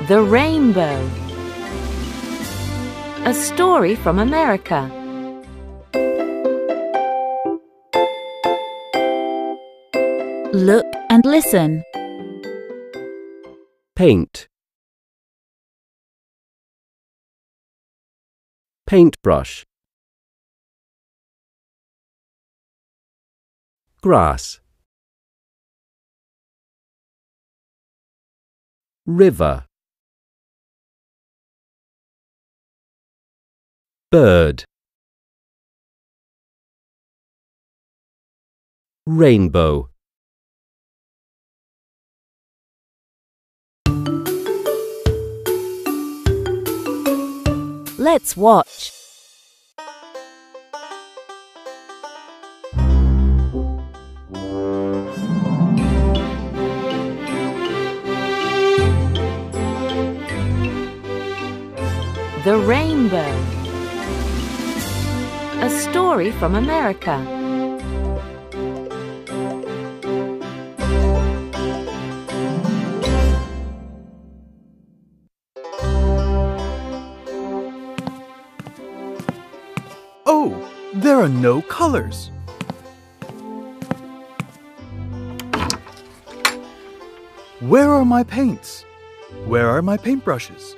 The Rainbow. A story from America. Look and listen. Paint. Paintbrush. Grass. River. Bird. Rainbow. Let's watch. The Rainbow. A story from America. Oh, there are no colors. Where are my paints? Where are my paintbrushes?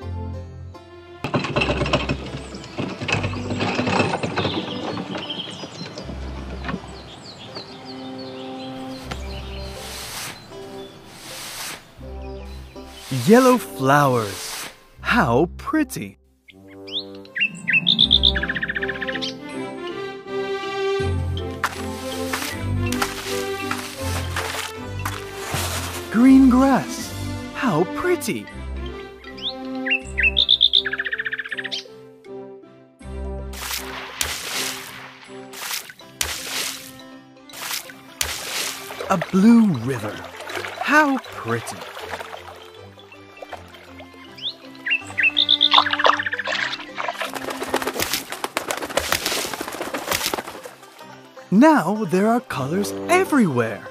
Yellow flowers. How pretty! Green grass. How pretty! A blue river. How pretty! Now there are colors everywhere.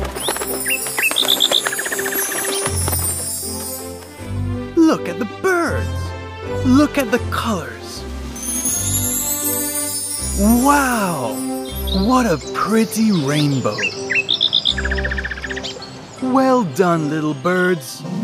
Look at the birds. Look at the colors. Wow! What a pretty rainbow. Well done, little birds.